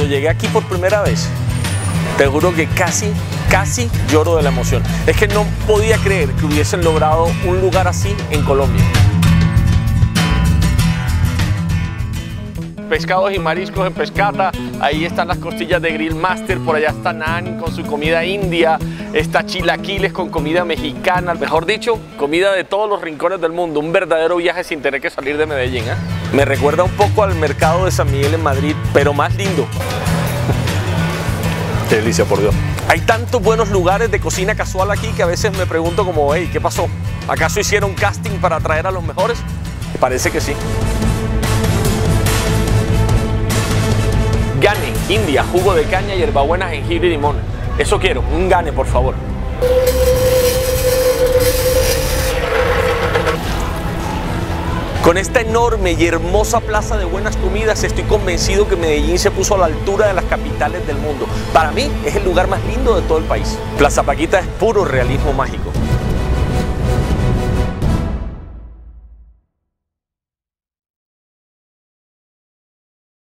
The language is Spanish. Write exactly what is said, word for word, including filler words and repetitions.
cuando llegué aquí por primera vez, te juro que casi, casi lloro de la emoción. Es que no podía creer que hubiesen logrado un lugar así en Colombia. Pescados y mariscos en Pescata, ahí están las costillas de Grill Master, por allá está Nan con su comida india, está Chilaquiles con comida mexicana, mejor dicho, comida de todos los rincones del mundo, un verdadero viaje sin tener que salir de Medellín, ¿eh? Me recuerda un poco al mercado de San Miguel en Madrid, pero más lindo. Qué delicia, por Dios. Hay tantos buenos lugares de cocina casual aquí que a veces me pregunto como, hey, ¿qué pasó? ¿Acaso hicieron casting para atraer a los mejores? Y parece que sí. Gane, India, jugo de caña, hierbabuena, jengibre y limón. Eso quiero, un Gane, por favor. Con esta enorme y hermosa plaza de buenas comidas, estoy convencido que Medellín se puso a la altura de las capitales del mundo. Para mí, es el lugar más lindo de todo el país. Plaza Paquita es puro realismo mágico.